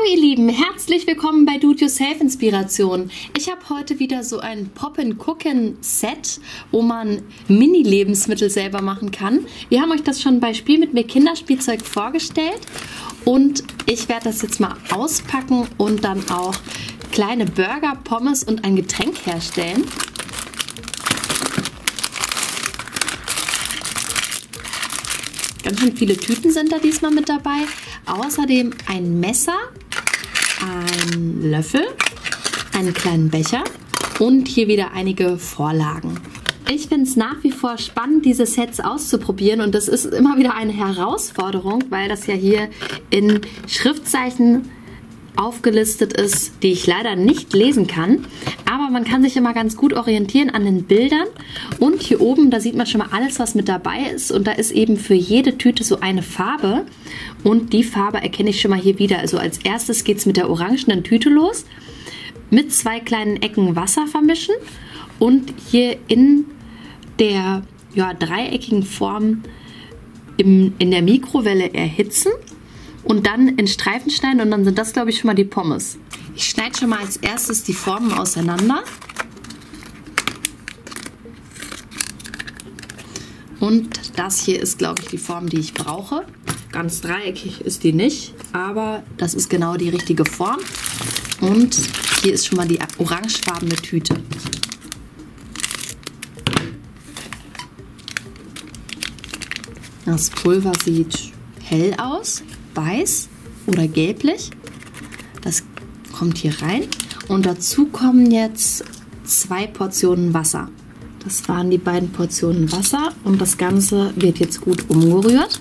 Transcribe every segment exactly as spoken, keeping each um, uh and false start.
ihr Lieben, herzlich willkommen bei Do-It-Yourself-Inspiration. Ich habe heute wieder so ein Pop-and-Cooken-Set, wo man Mini-Lebensmittel selber machen kann. Wir haben euch das schon bei Spiel mit mir Kinderspielzeug vorgestellt und ich werde das jetzt mal auspacken und dann auch kleine Burger, Pommes und ein Getränk herstellen. Ganz schön viele Tüten sind da diesmal mit dabei. Außerdem ein Messer, ein Löffel, einen kleinen Becher und hier wieder einige Vorlagen. Ich finde es nach wie vor spannend, diese Sets auszuprobieren und das ist immer wieder eine Herausforderung, weil das ja hier in Schriftzeichen aufgelistet ist, die ich leider nicht lesen kann. Aber man kann sich immer ganz gut orientieren an den Bildern. Und hier oben, da sieht man schon mal alles, was mit dabei ist. Und da ist eben für jede Tüte so eine Farbe. Und die Farbe erkenne ich schon mal hier wieder. Also als erstes geht es mit der orangenen Tüte los. Mit zwei kleinen Ecken Wasser vermischen. Und hier in der ja, dreieckigen Form im, in der Mikrowelle erhitzen. Und dann in Streifen schneiden und dann sind das, glaube ich, schon mal die Pommes. Ich schneide schon mal als erstes die Formen auseinander. Und das hier ist, glaube ich, die Form, die ich brauche. Ganz dreieckig ist die nicht, aber das ist genau die richtige Form. Und hier ist schon mal die orangefarbene Tüte. Das Pulver sieht hell aus. Weiß oder gelblich. Das kommt hier rein. Und dazu kommen jetzt zwei Portionen Wasser. Das waren die beiden Portionen Wasser und das Ganze wird jetzt gut umgerührt.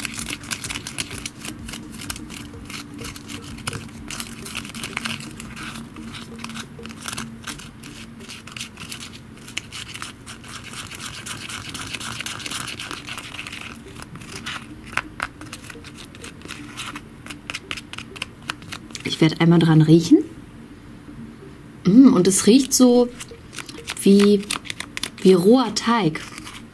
Ich werde einmal dran riechen. Und es riecht so wie, wie roher Teig.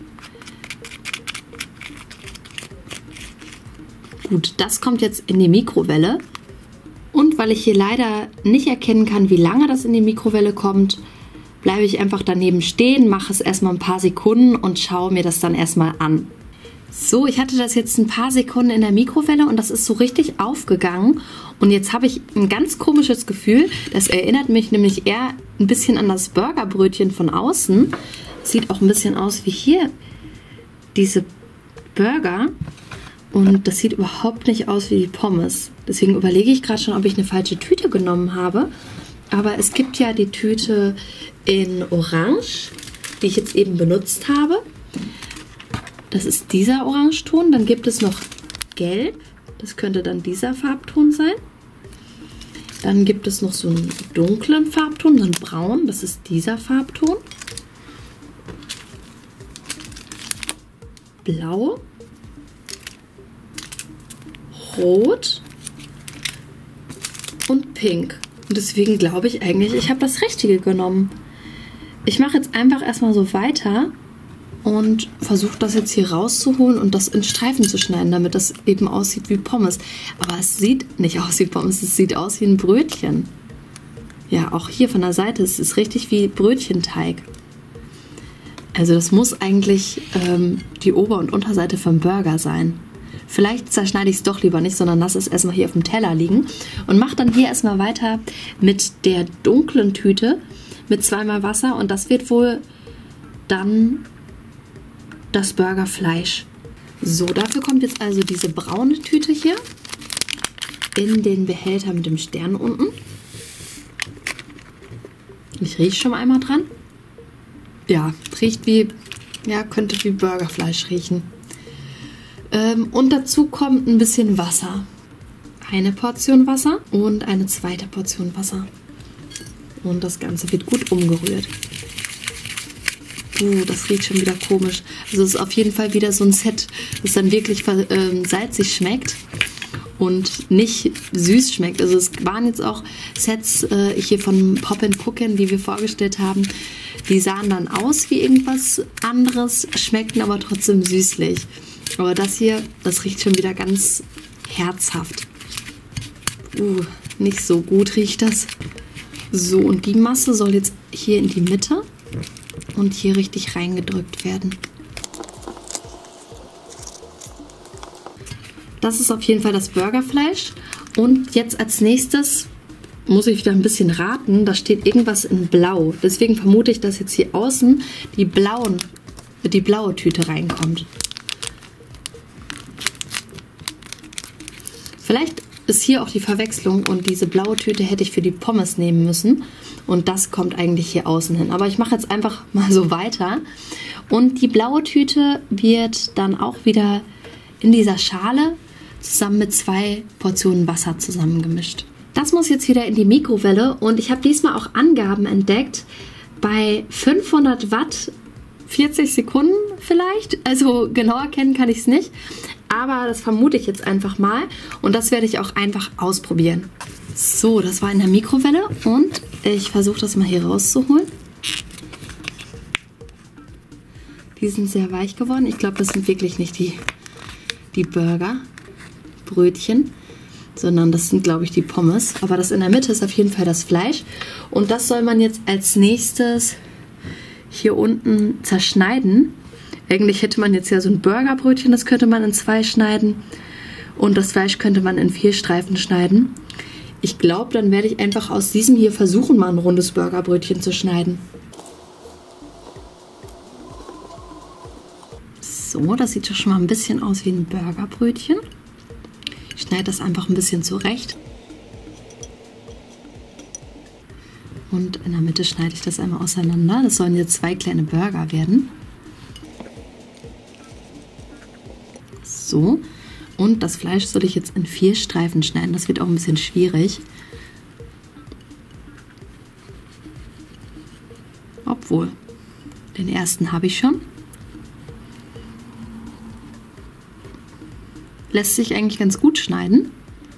Gut, das kommt jetzt in die Mikrowelle. Und weil ich hier leider nicht erkennen kann, wie lange das in die Mikrowelle kommt, bleibe ich einfach daneben stehen, mache es erstmal ein paar Sekunden und schaue mir das dann erstmal an. So, ich hatte das jetzt ein paar Sekunden in der Mikrowelle und das ist so richtig aufgegangen. Und jetzt habe ich ein ganz komisches Gefühl. Das erinnert mich nämlich eher ein bisschen an das Burgerbrötchen von außen. Sieht auch ein bisschen aus wie hier diese Burger. Und das sieht überhaupt nicht aus wie die Pommes. Deswegen überlege ich gerade schon, ob ich eine falsche Tüte genommen habe. Aber es gibt ja die Tüte in Orange, die ich jetzt eben benutzt habe. Das ist dieser Orangeton. Dann gibt es noch Gelb. Das könnte dann dieser Farbton sein. Dann gibt es noch so einen dunklen Farbton, so einen Braun. Das ist dieser Farbton. Blau. Rot. Und Pink. Und deswegen glaube ich eigentlich, ich habe das Richtige genommen. Ich mache jetzt einfach erstmal so weiter. Und versuche das jetzt hier rauszuholen und das in Streifen zu schneiden, damit das eben aussieht wie Pommes. Aber es sieht nicht aus wie Pommes, es sieht aus wie ein Brötchen. Ja, auch hier von der Seite, es ist richtig wie Brötchenteig. Also das muss eigentlich ähm, die Ober- und Unterseite vom Burger sein. Vielleicht zerschneide ich es doch lieber nicht, sondern lasse es erstmal hier auf dem Teller liegen. Und mache dann hier erstmal weiter mit der dunklen Tüte mit zweimal Wasser. Und das wird wohl dann das Burgerfleisch. So, dafür kommt jetzt also diese braune Tüte hier in den Behälter mit dem Stern unten. Ich rieche schon mal einmal dran. Ja, riecht wie, ja, könnte wie Burgerfleisch riechen. Ähm, und dazu kommt ein bisschen Wasser. Eine Portion Wasser und eine zweite Portion Wasser. Und das Ganze wird gut umgerührt. Uh, das riecht schon wieder komisch. Also es ist auf jeden Fall wieder so ein Set, das dann wirklich äh, salzig schmeckt und nicht süß schmeckt. Also es waren jetzt auch Sets äh, hier von Pop-and-Cooken, die wir vorgestellt haben. Die sahen dann aus wie irgendwas anderes, schmeckten aber trotzdem süßlich. Aber das hier, das riecht schon wieder ganz herzhaft. Uh, Nicht so gut riecht das. So, und die Masse soll jetzt hier in die Mitte und hier richtig reingedrückt werden. Das ist auf jeden Fall das Burgerfleisch. Und jetzt als nächstes muss ich wieder ein bisschen raten. Da steht irgendwas in Blau. Deswegen vermute ich, dass jetzt hier außen die, blauen, die blaue Tüte reinkommt. Vielleicht ist hier auch die Verwechslung und diese blaue Tüte hätte ich für die Pommes nehmen müssen. Und das kommt eigentlich hier außen hin. Aber ich mache jetzt einfach mal so weiter. Und die blaue Tüte wird dann auch wieder in dieser Schale zusammen mit zwei Portionen Wasser zusammengemischt. Das muss jetzt wieder in die Mikrowelle und ich habe diesmal auch Angaben entdeckt. Bei fünfhundert Watt vierzig Sekunden vielleicht. Also genau erkennen kann ich es nicht. Aber das vermute ich jetzt einfach mal und das werde ich auch einfach ausprobieren. So, das war in der Mikrowelle und ich versuche das mal hier rauszuholen. Die sind sehr weich geworden. Ich glaube, das sind wirklich nicht die, die Burgerbrötchen, sondern das sind, glaube ich, die Pommes. Aber das in der Mitte ist auf jeden Fall das Fleisch. Und das soll man jetzt als nächstes hier unten zerschneiden. Eigentlich hätte man jetzt ja so ein Burgerbrötchen, das könnte man in zwei schneiden. Und das Fleisch könnte man in vier Streifen schneiden. Ich glaube, dann werde ich einfach aus diesem hier versuchen, mal ein rundes Burgerbrötchen zu schneiden. So, das sieht doch schon mal ein bisschen aus wie ein Burgerbrötchen. Ich schneide das einfach ein bisschen zurecht. Und in der Mitte schneide ich das einmal auseinander. Das sollen jetzt zwei kleine Burger werden. So. Und das Fleisch soll ich jetzt in vier Streifen schneiden. Das wird auch ein bisschen schwierig. Obwohl, den ersten habe ich schon. Lässt sich eigentlich ganz gut schneiden.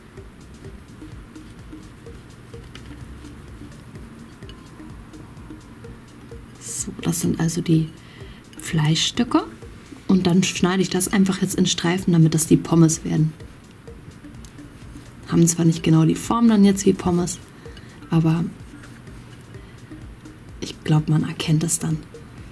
So, das sind also die Fleischstücke. Und dann schneide ich das einfach jetzt in Streifen, damit das die Pommes werden. Haben zwar nicht genau die Form dann jetzt wie Pommes, aber ich glaube, man erkennt es dann.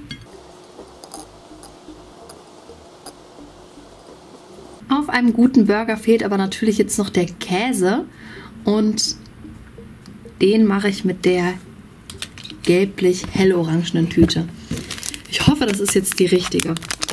Auf einem guten Burger fehlt aber natürlich jetzt noch der Käse und den mache ich mit der gelblich hellorangenen Tüte. Ich hoffe, das ist jetzt die richtige.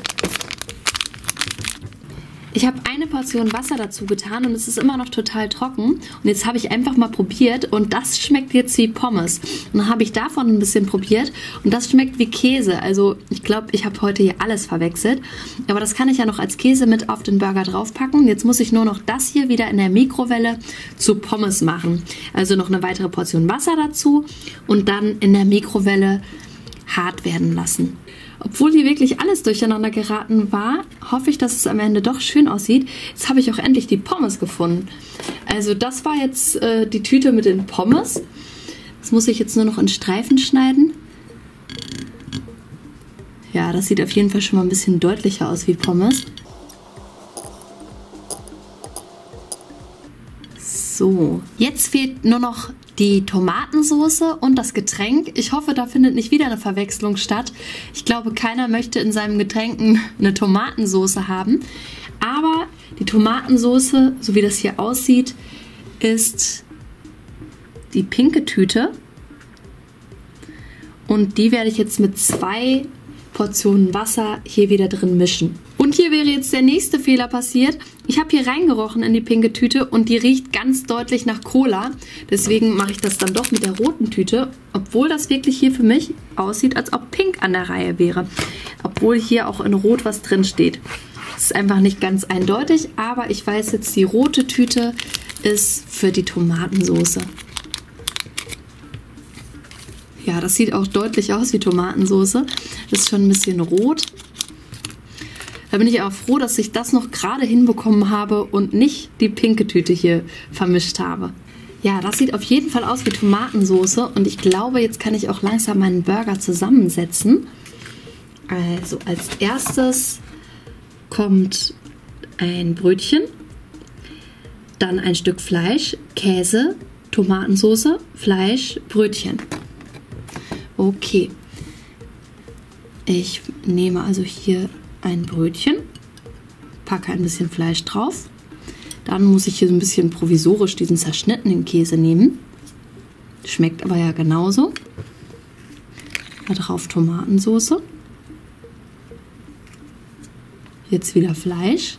Ich habe eine Portion Wasser dazu getan und es ist immer noch total trocken. Und jetzt habe ich einfach mal probiert und das schmeckt jetzt wie Pommes. Und dann habe ich davon ein bisschen probiert und das schmeckt wie Käse. Also ich glaube, ich habe heute hier alles verwechselt. Aber das kann ich ja noch als Käse mit auf den Burger draufpacken. Jetzt muss ich nur noch das hier wieder in der Mikrowelle zu Pommes machen. Also noch eine weitere Portion Wasser dazu und dann in der Mikrowelle hart werden lassen. Obwohl hier wirklich alles durcheinander geraten war, hoffe ich, dass es am Ende doch schön aussieht. Jetzt habe ich auch endlich die Pommes gefunden. Also das war jetzt äh, die Tüte mit den Pommes. Das muss ich jetzt nur noch in Streifen schneiden. Ja, das sieht auf jeden Fall schon mal ein bisschen deutlicher aus wie Pommes. So, jetzt fehlt nur noch die Tomatensoße und das Getränk. Ich hoffe, da findet nicht wieder eine Verwechslung statt. Ich glaube, keiner möchte in seinem Getränk eine Tomatensoße haben. Aber die Tomatensoße, so wie das hier aussieht, ist die pinke Tüte. Und die werde ich jetzt mit zwei Portionen Wasser hier wieder drin mischen. Und hier wäre jetzt der nächste Fehler passiert. Ich habe hier reingerochen in die pinke Tüte und die riecht ganz deutlich nach Cola. Deswegen mache ich das dann doch mit der roten Tüte, obwohl das wirklich hier für mich aussieht, als ob pink an der Reihe wäre. Obwohl hier auch in Rot was drin steht. Das ist einfach nicht ganz eindeutig, aber ich weiß jetzt, die rote Tüte ist für die Tomatensoße. Ja, das sieht auch deutlich aus wie Tomatensoße. Das ist schon ein bisschen rot. Da bin ich aber froh, dass ich das noch gerade hinbekommen habe und nicht die pinke Tüte hier vermischt habe. Ja, das sieht auf jeden Fall aus wie Tomatensoße und ich glaube, jetzt kann ich auch langsam meinen Burger zusammensetzen. Also als erstes kommt ein Brötchen, dann ein Stück Fleisch, Käse, Tomatensauce, Fleisch, Brötchen. Okay. Ich nehme also hier ein Brötchen, packe ein bisschen Fleisch drauf. Dann muss ich hier so ein bisschen provisorisch diesen zerschnittenen Käse nehmen. Schmeckt aber ja genauso. Da drauf Tomatensauce. Jetzt wieder Fleisch.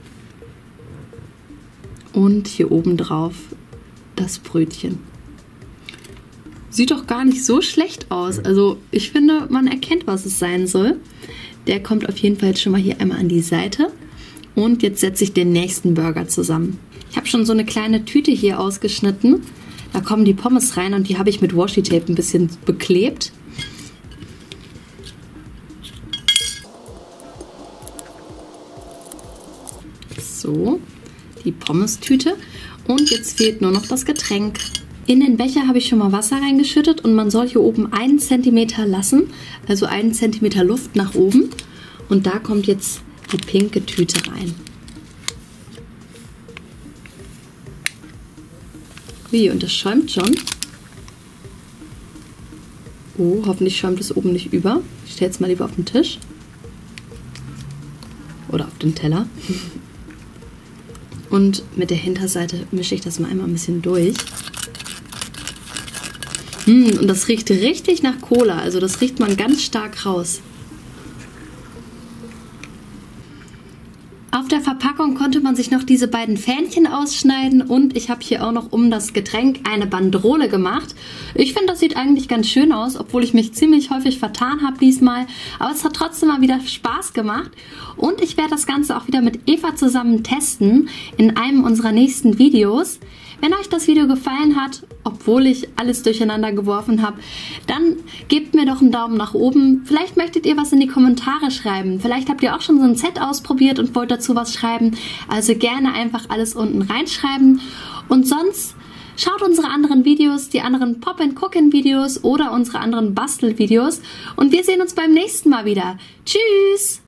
Und hier oben drauf das Brötchen. Sieht doch gar nicht so schlecht aus. Also ich finde, man erkennt, was es sein soll. Der kommt auf jeden Fall jetzt schon mal hier einmal an die Seite. Und jetzt setze ich den nächsten Burger zusammen. Ich habe schon so eine kleine Tüte hier ausgeschnitten. Da kommen die Pommes rein und die habe ich mit Washi-Tape ein bisschen beklebt. So, die Pommes-Tüte. Und jetzt fehlt nur noch das Getränk. In den Becher habe ich schon mal Wasser reingeschüttet und man soll hier oben einen Zentimeter lassen, also einen Zentimeter Luft nach oben. Und da kommt jetzt die pinke Tüte rein. Ui, und das schäumt schon. Oh, hoffentlich schäumt es oben nicht über. Ich stelle es mal lieber auf den Tisch. Oder auf den Teller. Und mit der Hinterseite mische ich das mal einmal ein bisschen durch. Hm, und das riecht richtig nach Cola. Also das riecht man ganz stark raus. Auf der Verpackung konnte man sich noch diese beiden Fähnchen ausschneiden und ich habe hier auch noch um das Getränk eine Banderole gemacht. Ich finde, das sieht eigentlich ganz schön aus, obwohl ich mich ziemlich häufig vertan habe diesmal. Aber es hat trotzdem mal wieder Spaß gemacht und ich werde das Ganze auch wieder mit Eva zusammen testen in einem unserer nächsten Videos. Wenn euch das Video gefallen hat, obwohl ich alles durcheinander geworfen habe, dann gebt mir doch einen Daumen nach oben. Vielleicht möchtet ihr was in die Kommentare schreiben. Vielleicht habt ihr auch schon so ein Set ausprobiert und wollt dazu was schreiben. Also gerne einfach alles unten reinschreiben. Und sonst schaut unsere anderen Videos, die anderen Pop-and-Cook-In-Videos oder unsere anderen Bastel-Videos. Und wir sehen uns beim nächsten Mal wieder. Tschüss!